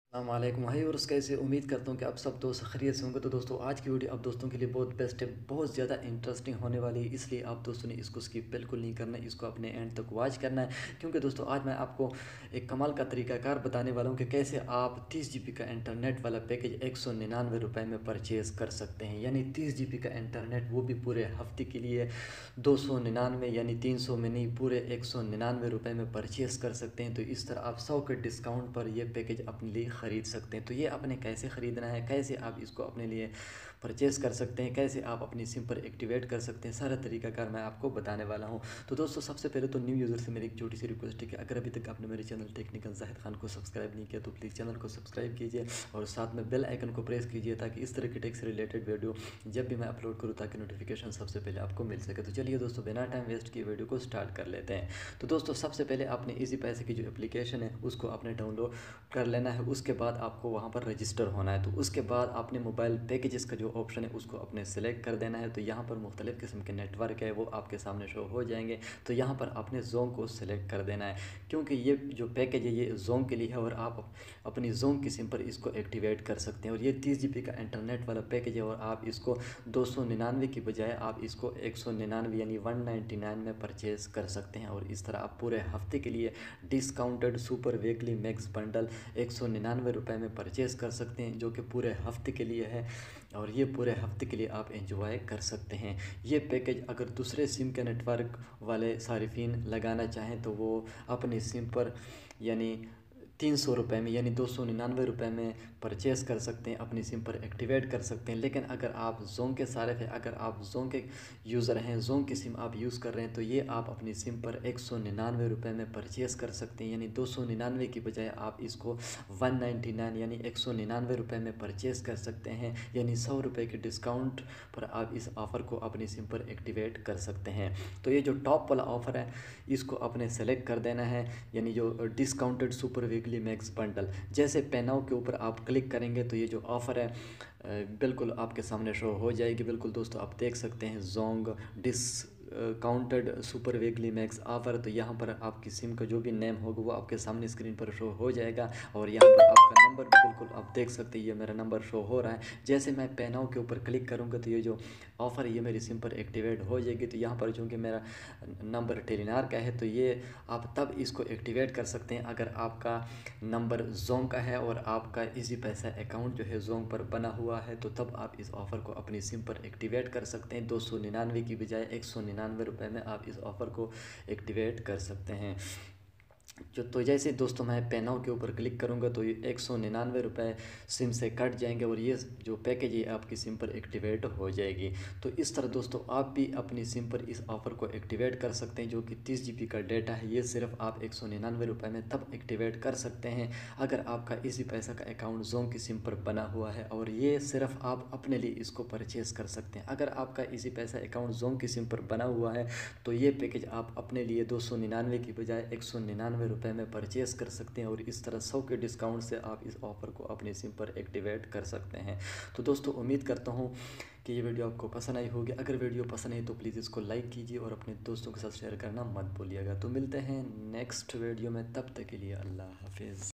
अस्सलामुअलैकुम भाई। और कैसे उम्मीद करता हूँ कि आप सब दोस्त खैरियत से होंगे। तो दोस्तों आज की वीडियो आप दोस्तों के लिए बहुत बेस्ट है, बहुत ज़्यादा इंटरेस्टिंग होने वाली है, इसलिए आप दोस्तों ने इसको स्किप बिल्कुल नहीं करना है, इसको अपने एंड तक वॉच करना है। क्योंकि दोस्तों आज मैं आपको एक कमाल का तरीकाकार बताने वाला हूँ कि कैसे आप 30 GB का इंटरनेट वाला पैकेज 199 रुपये में परचेज़ कर सकते हैं। यानी 30 GB का इंटरनेट, वो भी पूरे हफ्ते के लिए 299 यानी 300 में नहीं, पूरे 199 रुपये में परचेज़ कर सकते हैं। तो इस तरह आप 100 के डिस्काउंट पर ये पैकेज अपने लिए ख़रीद सकते हैं। तो ये आपने कैसे ख़रीदना है, कैसे आप इसको अपने लिए परचेज़ कर सकते हैं, कैसे आप अपनी सिम पर एक्टिवेट कर सकते हैं, सारा तरीकाकार मैं आपको बताने वाला हूँ। तो दोस्तों सबसे पहले तो न्यू यूज़र से मेरी एक छोटी सी रिक्वेस्ट है कि अगर अभी तक आपने मेरे चैनल टेक्निकल जाहिद खान को सब्सक्राइब नहीं किया तो प्लीज़ चैनल को सब्सक्राइब कीजिए और साथ में बेल आइकन को प्रेस कीजिए ताकि इस तरह की टेक से रिलेटेड वीडियो जब भी मैं अपलोड करूँ ताकि नोटिफिकेशन सबसे पहले आपको मिल सके। तो चलिए दोस्तों बिना टाइम वेस्ट किए वीडियो को स्टार्ट कर लेते हैं। तो दोस्तों सबसे पहले आपने इजी पैसे की जो एप्लीकेशन है उसको आपने डाउनलोड कर लेना है। उसके बाद आपको वहाँ पर रजिस्टर होना है। तो उसके बाद आपने मोबाइल पैकेजेस का जो ऑप्शन है उसको अपने सेलेक्ट कर देना है। तो यहाँ पर मुख्तलिफ़ किस्म के नेटवर्क है वो आपके सामने शो हो जाएंगे। तो यहाँ पर आपने जोन को सिलेक्ट कर देना है, क्योंकि ये जो पैकेज है ये जोन के लिए है और आप अपनी जोन की सिम पर इसको एक्टिवेट कर सकते हैं। और ये 30 GB का इंटरनेट वाला पैकेज है और आप इसको 299 की बजाय आप इसको 199 यानी 199 में परचेज़ कर सकते हैं। और इस तरह आप पूरे हफ्ते के लिए discounted super weekly max bundle 199 रुपये में परचेज़ कर सकते हैं, जो कि पूरे हफ्ते के लिए है। और ये पूरे हफ्ते के लिए आप एंजॉय कर सकते हैं। ये पैकेज अगर दूसरे सिम के नेटवर्क वाले सारिफिन लगाना चाहें तो वो अपनी सिम पर यानी 300 रुपये में यानी 299 रुपये में परचेज़ कर सकते हैं, अपनी सिम पर एक्टिवेट कर सकते हैं। लेकिन अगर आप जोंग के सारिफ हैं, अगर आप जोंग के यूज़र हैं, जोंग की सिम आप यूज़ कर रहे हैं, तो ये आप अपनी सिम पर 199 रुपये में परचेज़ कर सकते हैं। यानी 299 की बजाय आप इसको 199 यानी 199 रुपये में परचेज़ कर सकते हैं। यानी 100 रुपये के डिस्काउंट पर आप इस ऑफ़र को अपनी सिम पर एक्टिवेट कर सकते हैं। तो ये जो टॉप वाला ऑफ़र है इसको अपने सेलेक्ट कर देना है, यानी जो discounted super weekly max bundle. जैसे पेनाउ के ऊपर आप क्लिक करेंगे तो ये जो ऑफ़र है बिल्कुल आपके सामने शो हो जाएगी। बिल्कुल दोस्तों आप देख सकते हैं जोंग discounted super weekly max offer. तो यहाँ पर आपकी सिम का जो भी नेम होगा वो आपके सामने स्क्रीन पर शो हो जाएगा और यहाँ पर आपका नंबर बिल्कुल आप देख सकते हैं, ये मेरा नंबर शो हो रहा है। जैसे मैं पेनाउ के ऊपर क्लिक करूँगा तो ये जो ऑफ़र ये मेरी सिम पर एक्टिवेट हो जाएगी। तो यहाँ पर चूँकि मेरा नंबर टेलीनार का है तो ये आप तब इसको एक्टिवेट कर सकते हैं अगर आपका नंबर जोंग का है और आपका इजी पैसा अकाउंट जो है जोंग पर बना हुआ है। तो तब आप इस ऑफ़र को अपनी सिम पर एक्टिवेट कर सकते हैं। 299 की बजाय 199 रुपये में आप इस ऑफ़र को एक्टिवेट कर सकते हैं। तो जैसे दोस्तों मैं पेनाउ के ऊपर क्लिक करूंगा तो ये 199 रुपये सिम से कट जाएंगे और ये जो पैकेज है आपकी सिम पर एक्टिवेट हो जाएगी। तो इस तरह दोस्तों आप भी अपनी सिम पर इस ऑफ़र को एक्टिवेट कर सकते हैं। जो कि 30 GB का डेटा है ये सिर्फ आप 199 रुपये में तब एक्टिवेट कर सकते हैं अगर आपका इसी पैसा का अकाउंट जोंग की सिम पर बना हुआ है। और ये सिर्फ आप अपने लिए इसको परचेज़ कर सकते हैं। अगर आपका इसी पैसा अकाउंट जोंग की सिम पर बना हुआ है तो ये पैकेज आप अपने लिए 299 की बजाय 199 रुपये में परचेज़ कर सकते हैं। और इस तरह 100 के डिस्काउंट से आप इस ऑफ़र को अपनी सिम पर एक्टिवेट कर सकते हैं। तो दोस्तों उम्मीद करता हूँ कि ये वीडियो आपको पसंद आई होगी। अगर वीडियो पसंद आई तो प्लीज़ इसको लाइक कीजिए और अपने दोस्तों के साथ शेयर करना मत भूलिएगा। तो मिलते हैं नेक्स्ट वीडियो में, तब तक के लिए अल्लाह हाफिज़।